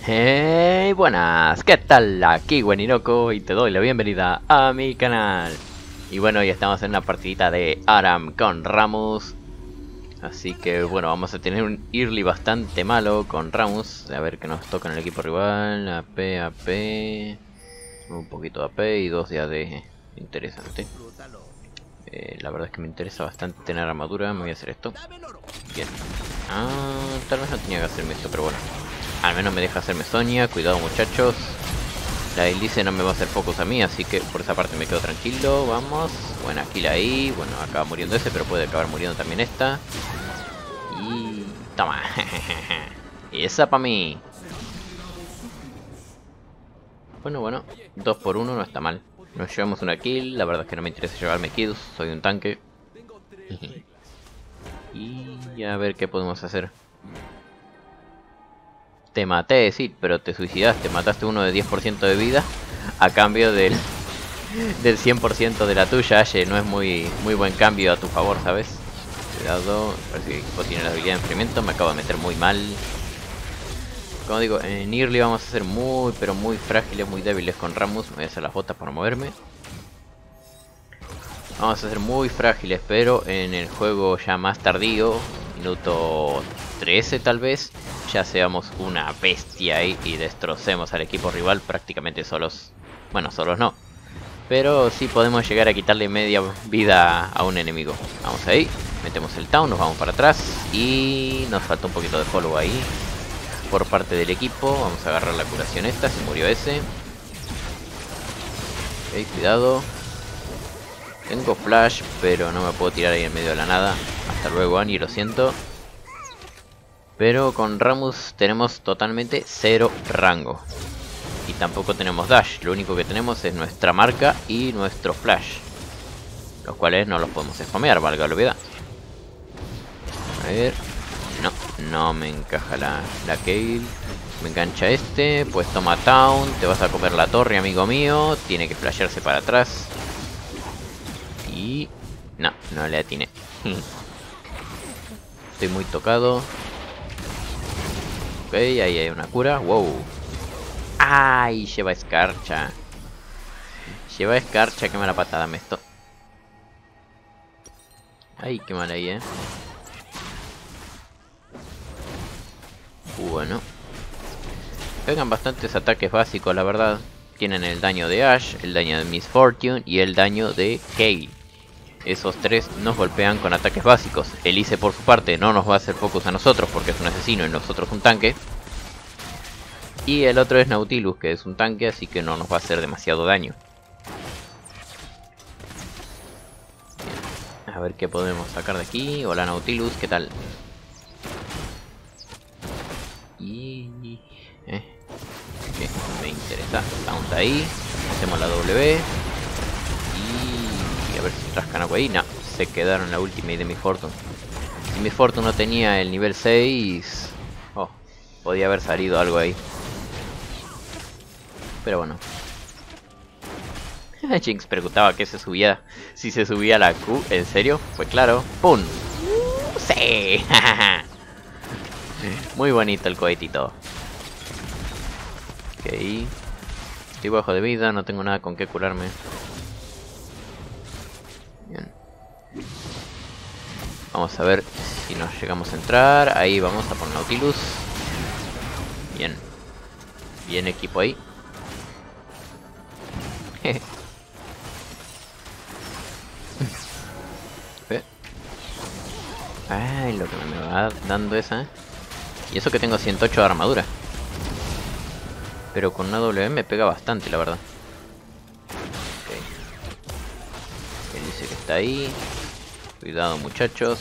Hey, buenas, ¿qué tal? Aquí Weniroko y te doy la bienvenida a mi canal. Y bueno, hoy estamos en una partidita de ARAM con Rammus. Así que bueno, vamos a tener un early bastante malo con Rammus. A ver qué nos toca en el equipo rival. AP, un poquito de AP y 2 de AD. Interesante. La verdad es que me interesa bastante tener armadura. Me voy a hacer esto. Bien. Tal vez no tenía que hacerme esto, pero bueno. Al menos me deja hacerme Sonia. Cuidado, muchachos. La Elise no me va a hacer focus a mí, así que por esa parte me quedo tranquilo. Vamos. Buena kill ahí. Bueno, acaba muriendo ese, pero puede acabar muriendo también esta. Y... toma. Y esa para mí. Bueno. 2 por 1 no está mal. Nos llevamos una kill. La verdad es que no me interesa llevarme kills. Soy un tanque. Y a ver qué podemos hacer. Te maté, sí, pero te suicidaste. Mataste uno de 10% de vida a cambio del 100% de la tuya, Ashe. No es muy buen cambio a tu favor, ¿sabes? Cuidado, parece que el equipo tiene la habilidad de enfriamiento. Me acabo de meter muy mal. Como digo, en early vamos a ser pero muy frágiles, muy débiles con Rammus. Me voy a hacer las botas para moverme. Vamos a ser muy frágiles, pero en el juego ya más tardío, minuto 13 tal vez, ya seamos una bestia ahí y destrocemos al equipo rival prácticamente solos. Bueno, solos no, pero sí podemos llegar a quitarle media vida a un enemigo. Vamos ahí, metemos el town, nos vamos para atrás y nos falta un poquito de follow ahí por parte del equipo. Vamos a agarrar la curación esta, se murió ese. Ok, cuidado. Tengo flash, pero no me puedo tirar ahí en medio de la nada. Hasta luego, Annie, lo siento. Pero con Rammus tenemos totalmente 0 rango. Y tampoco tenemos dash. Lo único que tenemos es nuestra marca y nuestro flash. Los cuales no los podemos spamear, valga la obviedad. A ver. No me encaja la Kayle. Me engancha este. Pues toma town. Te vas a comer la torre, amigo mío. Tiene que flashearse para atrás. Y... no le atiné. Estoy muy tocado. Ok, ahí hay una cura. Wow. ¡Ay! Lleva escarcha. Lleva escarcha. Qué mala patada me esto. Ay, qué mal ahí, Bueno. Pegan bastantes ataques básicos, la verdad. Tienen el daño de Ash, el daño de Miss Fortune y el daño de Kayle. Esos tres nos golpean con ataques básicos. Elise por su parte no nos va a hacer focus a nosotros porque es un asesino y nosotros un tanque. Y el otro es Nautilus, que es un tanque, así que no nos va a hacer demasiado daño. Bien. A ver qué podemos sacar de aquí. Hola Nautilus, ¿qué tal? Y... okay, me interesa. Estamos ahí. Hacemos la W. Y a ver si rascan algo ahí. No, se quedaron la ultimate de mi Fortune. Si mi Fortune no tenía el nivel 6, podía haber salido algo ahí. Pero bueno. Jinx preguntaba que se subía. Si se subía la Q, ¿en serio? Pues claro. ¡Pum! ¡Sí! Muy bonito el cohetito. Ok. Estoy bajo de vida, no tengo nada con qué curarme. Bien. Vamos a ver si nos llegamos a entrar. Ahí vamos a por Nautilus. Bien. Bien equipo ahí. Ay, lo que me va dando esa. Y eso que tengo 108 de armadura. Pero con una W me pega bastante, la verdad. Ok. Él dice que está ahí. Cuidado, muchachos.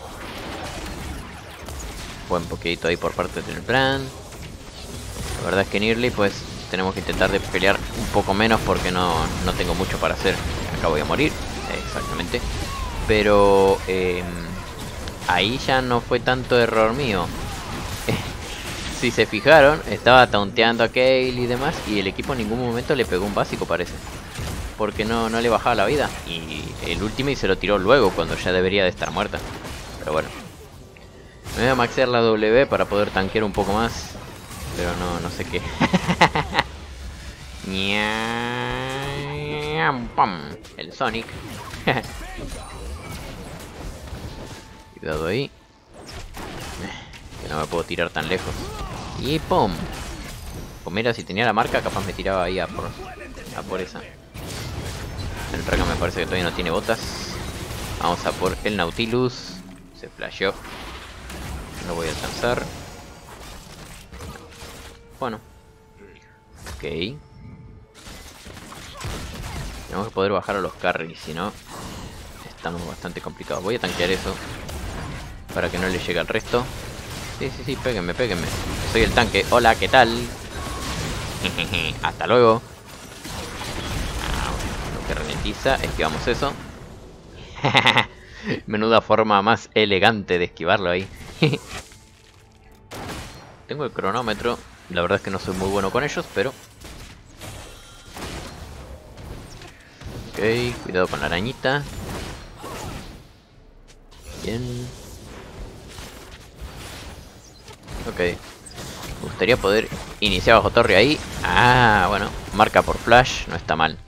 Buen poquito ahí por parte del plan. La verdad es que en early pues tenemos que intentar de pelear un poco menos porque no tengo mucho para hacer. Acá voy a morir. Exactamente. Pero ahí ya no fue tanto error mío. Si se fijaron, estaba taunteando a Kayle y demás, y el equipo en ningún momento le pegó un básico, parece. Porque no le bajaba la vida. Y el ultimate se lo tiró luego, cuando ya debería de estar muerta. Pero bueno. Me voy a maxear la W para poder tanquear un poco más. Pero no sé qué. El Sonic. Cuidado ahí. Que no me puedo tirar tan lejos. Y ¡pum! Pues mira, si tenía la marca, capaz me tiraba ahí a por esa. El Raga me parece que todavía no tiene botas. Vamos a por el Nautilus. Se flasheó. No lo voy a alcanzar. Bueno. Ok. Tenemos que poder bajar a los carries, si no estamos bastante complicados. Voy a tanquear eso para que no le llegue al resto. Sí, péguenme. Soy el tanque. Hola, ¿qué tal? Hasta luego. Lo que ralentiza, esquivamos eso. Menuda forma más elegante de esquivarlo ahí. Tengo el cronómetro. La verdad es que no soy muy bueno con ellos, pero... Ok, cuidado con la arañita. Bien. Ok. Me gustaría poder iniciar bajo torre ahí. Ah, bueno. Marca por flash, no está mal.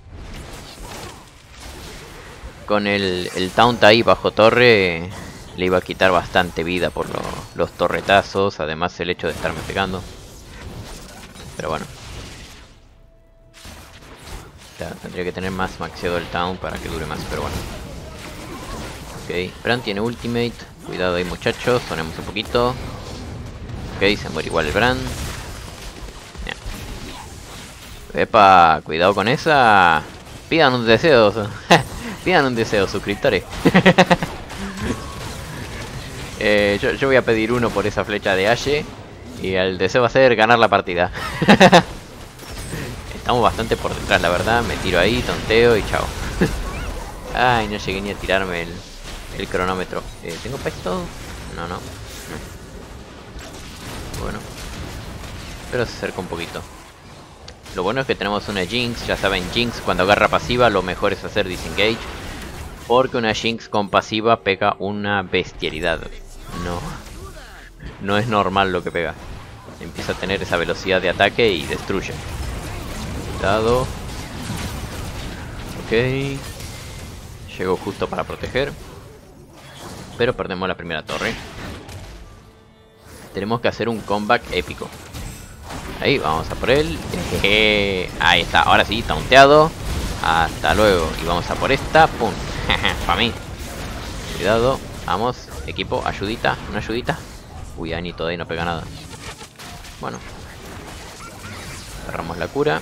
Con el taunt ahí bajo torre le iba a quitar bastante vida por los torretazos. Además el hecho de estarme pegando. Pero bueno. Ya, tendría que tener más maxeado el taunt para que dure más, pero bueno. Ok, Bran tiene ultimate. Cuidado ahí muchachos, sonemos un poquito. Ok, se muere igual el Bran. Epa, cuidado con esa. Pidan un deseo. Pidan un deseo, suscriptores. Yo voy a pedir uno por esa flecha de Ashe. Y el deseo va a ser ganar la partida. Estamos bastante por detrás, la verdad. Me tiro ahí, tonteo y chao. Ay, no llegué ni a tirarme el cronómetro. ¿Tengo pesto? No. Bueno. Pero se acerca un poquito. Lo bueno es que tenemos una Jinx. Ya saben, Jinx cuando agarra pasiva lo mejor es hacer disengage. Porque una Jinx con pasiva pega una bestialidad. No es normal lo que pega. Empieza a tener esa velocidad de ataque y destruye. Cuidado. Ok. Llegó justo para proteger. Pero perdemos la primera torre. Tenemos que hacer un comeback épico. Ahí, vamos a por él. Ahí está, ahora sí, taunteado. Hasta luego. Y vamos a por esta. Pum. Para mí. Cuidado. Vamos, equipo, ayudita. Una ayudita. Uy, Annie todavía no pega nada. Bueno. Agarramos la cura.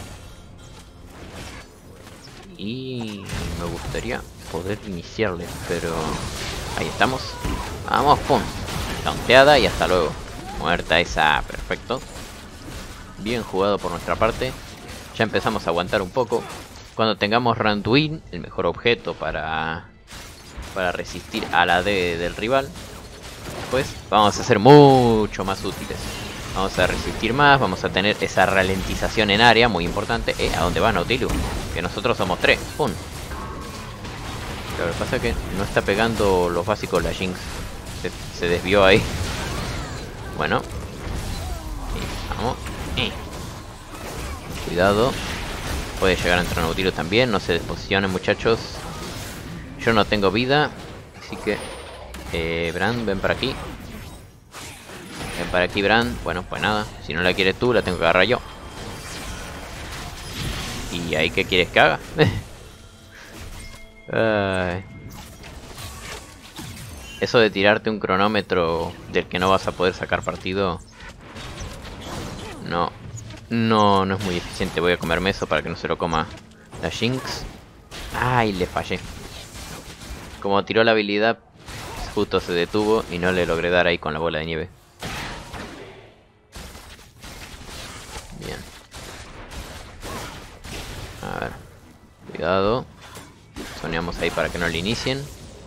Y me gustaría poder iniciarle, pero... Ahí estamos. Vamos, pum. Taunteada y hasta luego. Muerta esa, perfecto. Bien jugado por nuestra parte. Ya empezamos a aguantar un poco. Cuando tengamos Randuin, el mejor objeto para resistir a la D del rival, pues vamos a ser mucho más útiles. Vamos a resistir más, vamos a tener esa ralentización en área, muy importante. ¿A dónde va Nautilus? Que nosotros somos 3. ¡Pum! Lo que pasa es que no está pegando los básicos la Jinx. Se desvió ahí. Bueno. Vamos. Cuidado. Puede llegar a entrar Nautilus también. No se desposicionen, muchachos. Yo no tengo vida. Así que... Bran, ven para aquí. Ven para aquí, Bran. Bueno, pues nada. Si no la quieres tú, la tengo que agarrar yo. ¿Y ahí qué quieres que haga? Eso de tirarte un cronómetro del que no vas a poder sacar partido... No es muy eficiente. Voy a comerme eso para que no se lo coma la Jinx. Ay, le fallé. Como tiró la habilidad, justo se detuvo y no le logré dar ahí con la bola de nieve. Bien. A ver. Cuidado. Soneamos ahí para que no le inicien.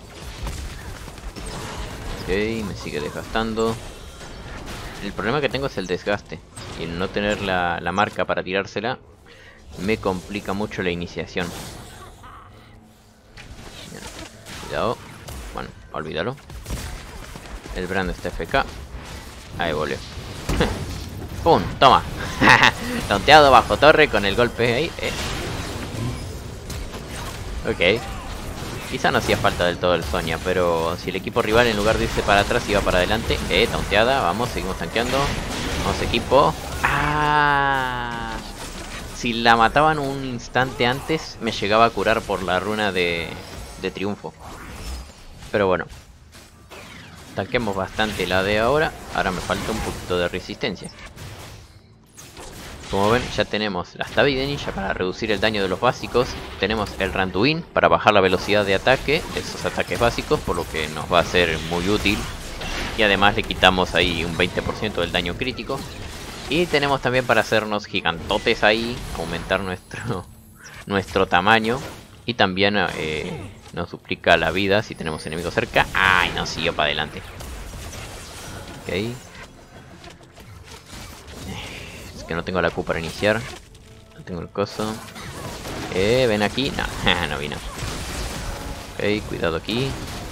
Ok, me sigue desgastando. El problema que tengo es el desgaste. Y el no tener la marca para tirársela me complica mucho la iniciación. Bien. Cuidado. Bueno, olvídalo. El Brand está FK. Ahí volvió. ¡Pum! Toma. Tonteado bajo torre con el golpe ahí. Ok. Quizá no hacía falta del todo el Sonia, pero si el equipo rival en lugar de irse para atrás iba para adelante. Taunteada, vamos, seguimos tanqueando. Vamos equipo. ¡Ah! Si la mataban un instante antes, me llegaba a curar por la runa de triunfo. Pero bueno. Tanqueamos bastante la de ahora. Ahora me falta un poquito de resistencia. Como ven, ya tenemos la Stabi de Ninja para reducir el daño de los básicos. Tenemos el Randuin para bajar la velocidad de ataque de esos ataques básicos, por lo que nos va a ser muy útil. Y además le quitamos ahí un 20% del daño crítico. Y tenemos también para hacernos gigantotes ahí, aumentar nuestro tamaño. Y también nos duplica la vida si tenemos enemigos cerca. ¡Ay, no! Siguió para adelante. Ok. Que no tengo la Q para iniciar. No tengo el coso. Ven aquí. No, no vino. Ok, cuidado aquí.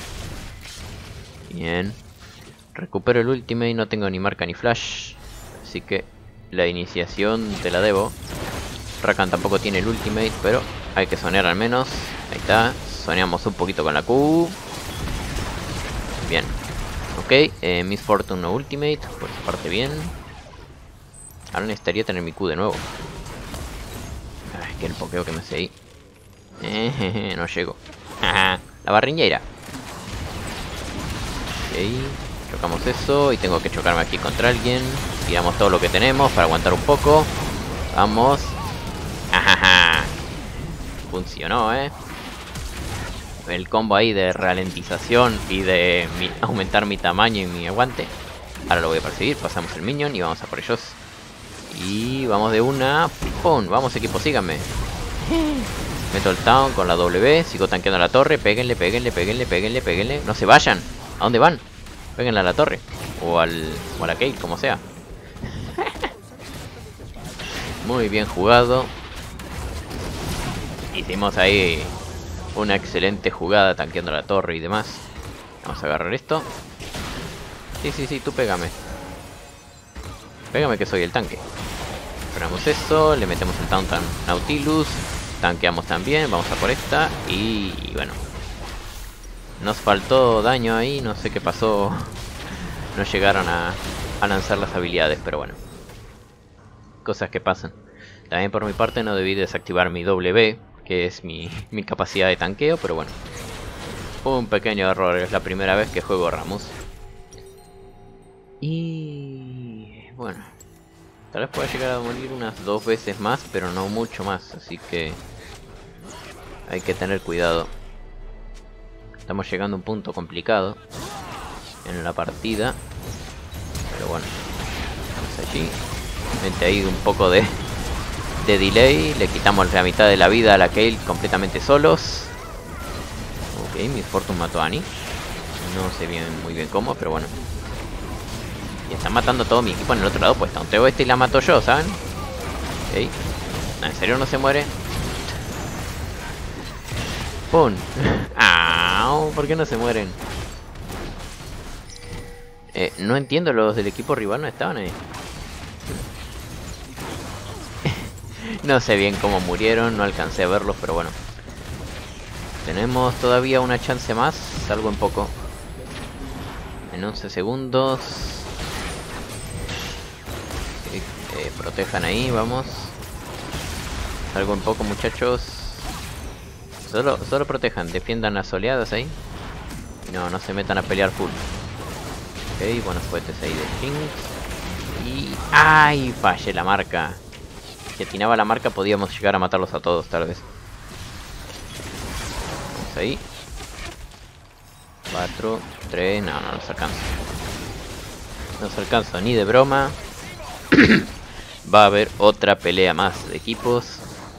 Bien. Recupero el ultimate. No tengo ni marca ni flash. Así que la iniciación te la debo. Rakan tampoco tiene el ultimate, pero hay que sonear al menos. Ahí está. Soneamos un poquito con la Q. Bien. Ok, Miss Fortune no ultimate. Por esa parte bien. Ahora necesitaría tener mi Q de nuevo. Ay, que el pokeo que me hace ahí. No llego. La barriñera. Ok. Chocamos eso. Y tengo que chocarme aquí contra alguien. Tiramos todo lo que tenemos para aguantar un poco. Vamos. Funcionó, el combo ahí de ralentización y de aumentar mi tamaño y mi aguante. Ahora lo voy a perseguir. Pasamos el minion y vamos a por ellos. Y vamos de una. ¡Pum! Vamos equipo, síganme. Meto el town con la W. Sigo tanqueando la torre. Péguenle, péguenle, péguenle, péguenle, péguenle. No se vayan. ¿A dónde van? Péguenle a la torre. O a la Kate, como sea. Muy bien jugado. Hicimos ahí una excelente jugada tanqueando la torre y demás. Vamos a agarrar esto. Sí, tú pégame. Pégame que soy el tanque. Esperamos eso, le metemos el taunt a Nautilus. Tanqueamos también, vamos a por esta. Y bueno. Nos faltó daño ahí, no sé qué pasó. No llegaron a lanzar las habilidades, pero bueno. Cosas que pasan. También por mi parte no debí desactivar mi W, que es mi capacidad de tanqueo, pero bueno. Un pequeño error, es la primera vez que juego Rammus. Y bueno, tal vez pueda llegar a morir unas 2 veces más, pero no mucho más, así que hay que tener cuidado. Estamos llegando a un punto complicado en la partida, pero bueno, vamos allí. Mete ahí un poco de delay, le quitamos la mitad de la vida a la Kayle completamente solos. Ok, Miss Fortune mató a Annie. No sé muy bien cómo, pero bueno. Y están matando a todo mi equipo en el otro lado, pues taunteo este y la mato yo, ¿saben? Ok. No, ¿en serio no se muere? ¡Pum! ¡Au! ¿Por qué no se mueren? No entiendo, los del equipo rival no estaban ahí. No sé bien cómo murieron, no alcancé a verlos, pero bueno. Tenemos todavía una chance más, salgo en poco. En 11 segundos. Protejan ahí, vamos. Salgo en poco, muchachos. Solo protejan, defiendan las oleadas ahí. No se metan a pelear full. Ok, buenos cohetes ahí de Jinx. Y... ¡ay! Fallé la marca. Si atinaba la marca podíamos llegar a matarlos a todos, tal vez. Vamos ahí. 4, 3... no nos alcanza. No se alcanza ni de broma. Va a haber otra pelea más de equipos.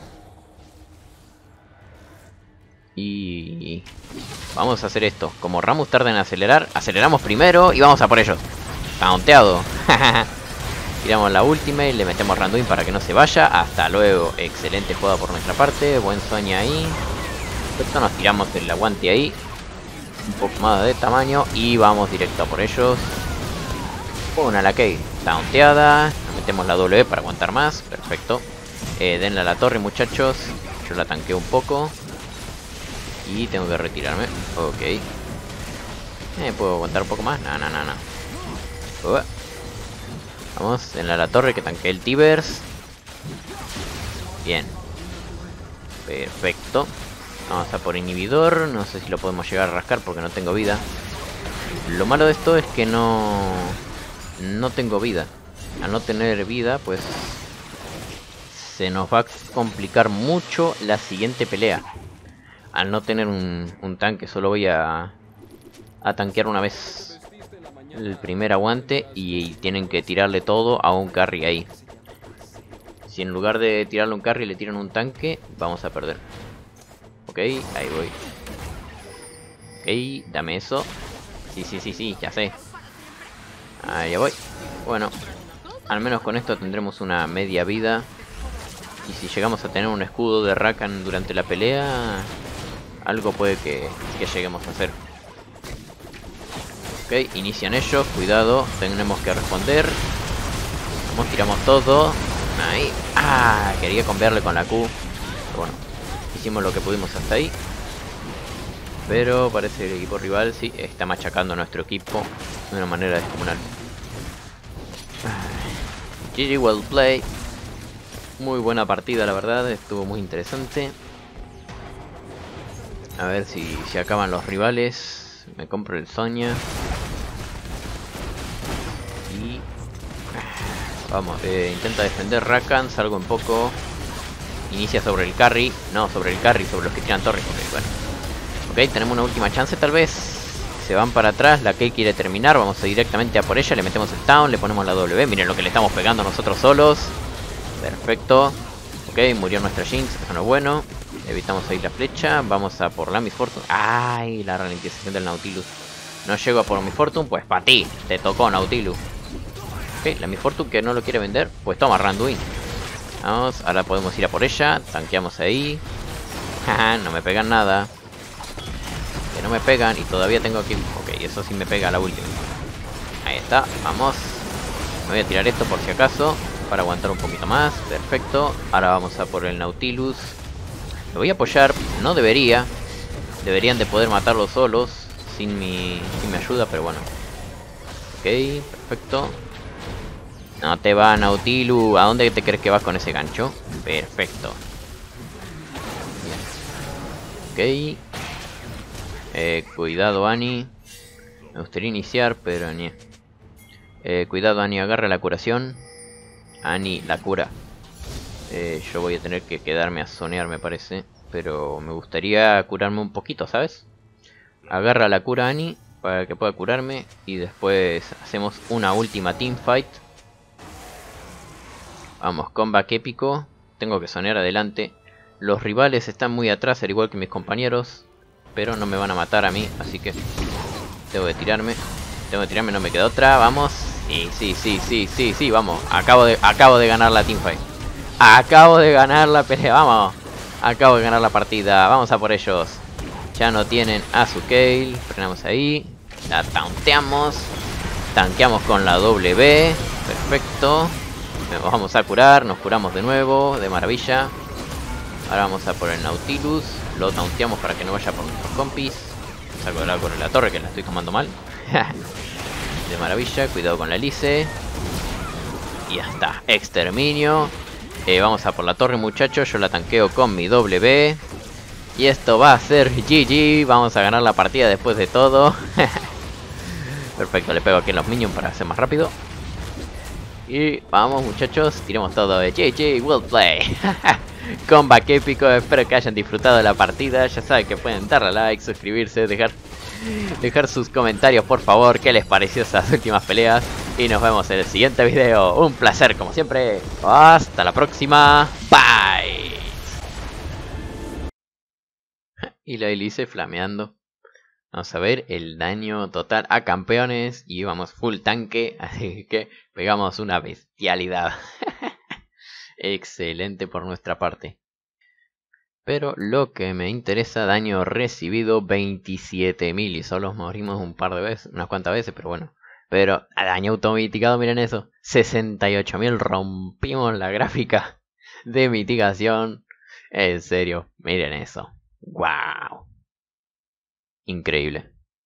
Y... vamos a hacer esto. Como Rammus tarda en acelerar, aceleramos primero y vamos a por ellos. Taunteado. Tiramos la ultimate, le metemos Randuin para que no se vaya. Hasta luego. Excelente jugada por nuestra parte. Buen Sonia ahí. Esto nos tiramos el aguante ahí. Un poco más de tamaño. Y vamos directo a por ellos. Una la Kate. Taunteada. metemos la W para aguantar más. Perfecto. Denle a la torre, muchachos. Yo la tanqueo un poco. Y tengo que retirarme. Ok. ¿Puedo aguantar un poco más? No. Vamos, denle a la torre que tanquee el Tibers. Bien. Perfecto. Vamos a por inhibidor. No sé si lo podemos llegar a rascar porque no tengo vida. Lo malo de esto es que no tengo vida. Al no tener vida, pues se nos va a complicar mucho la siguiente pelea. Al no tener un tanque, solo voy a tanquear una vez el primer aguante y tienen que tirarle todo a un carry ahí. Si en lugar de tirarle un carry le tiran un tanque, vamos a perder. Ok, ahí voy. Ok, dame eso. Sí, ya sé. Ahí ya voy. Bueno, al menos con esto tendremos una media vida. Y si llegamos a tener un escudo de Rakan durante la pelea, algo puede que lleguemos a hacer. Ok, inician ellos, cuidado, tenemos que responder. Vamos, tiramos todo. Ahí. Ah, quería cambiarle con la Q. Pero bueno, hicimos lo que pudimos hasta ahí. Pero parece que el equipo rival sí está machacando a nuestro equipo de una manera descomunal. GG, well play. Muy buena partida, la verdad, estuvo muy interesante. A ver si se acaban los rivales. Me compro el Sonia. Y vamos, intenta defender Rakan, salgo un poco. Inicia sobre el carry. No, sobre el carry, sobre los que tiran torres. Okay, bueno. Ok, tenemos una última chance tal vez. Se van para atrás, la Kay quiere terminar. Vamos a ir directamente a por ella, le metemos el town, le ponemos la W. Miren lo que le estamos pegando nosotros solos. Perfecto. Ok, murió nuestra Jinx, eso no es bueno. Evitamos ahí la flecha, vamos a por la Miss Fortune. Ay, la ralentización del Nautilus. No llego a por Miss Fortune, pues para ti, te tocó Nautilus. Ok, la Miss Fortune que no lo quiere vender, pues toma Randuin. Vamos, ahora podemos ir a por ella, tanqueamos ahí. Jaja, no me pegan nada. Que no me pegan y todavía tengo aquí... Ok, eso sí me pega la última. Ahí está, vamos. Me voy a tirar esto por si acaso, para aguantar un poquito más. Perfecto, ahora vamos a por el Nautilus. Lo voy a apoyar, no debería. Deberían de poder matarlo solos sin mi ayuda, pero bueno. Ok, perfecto. No te va, Nautilus. ¿A dónde te crees que vas con ese gancho? Perfecto. Ok. Cuidado, Annie. Me gustaría iniciar, pero ni. Cuidado, Annie, agarra la curación. Annie, la cura. Yo voy a tener que quedarme a zonear, me parece. Pero me gustaría curarme un poquito, ¿sabes? Agarra la cura, Annie, para que pueda curarme. Y después hacemos una última teamfight. Vamos, comeback épico. Tengo que zonear adelante. Los rivales están muy atrás, al igual que mis compañeros. Pero no me van a matar a mí, así que tengo que tirarme. No me queda otra, vamos. Sí, vamos. Acabo de ganar la teamfight. Acabo de ganar la pelea, vamos. Acabo de ganar la partida, vamos a por ellos. Ya no tienen a su Kayle. Frenamos ahí. La taunteamos. Tanqueamos con la W. Perfecto. Nos vamos a curar, nos curamos de nuevo. De maravilla. Ahora vamos a por el Nautilus. Lo taunteamos para que no vaya por nuestros compis. Salgo de la con la torre que la estoy tomando mal. De maravilla, cuidado con la Elise. Y ya está, exterminio. Vamos a por la torre, muchachos. Yo la tanqueo con mi W. Y esto va a ser GG. Vamos a ganar la partida después de todo. Perfecto, le pego aquí en los minions para hacer más rápido. Y vamos, muchachos, tiremos todo de GG, well play. Comeback épico, espero que hayan disfrutado de la partida. Ya saben que pueden darle a like, suscribirse, dejar sus comentarios, por favor, qué les pareció esas últimas peleas. Y nos vemos en el siguiente video. Un placer, como siempre. Hasta la próxima. Bye. Y la Elise flameando. Vamos a ver el daño total a campeones. Y vamos full tanque. Así que pegamos una bestialidad. Excelente por nuestra parte. Pero lo que me interesa, daño recibido 27.000. Y solo morimos un par de veces, unas cuantas veces, pero bueno. Pero a daño automitigado, miren eso. 68.000, rompimos la gráfica de mitigación. En serio, miren eso. ¡Wow! Increíble.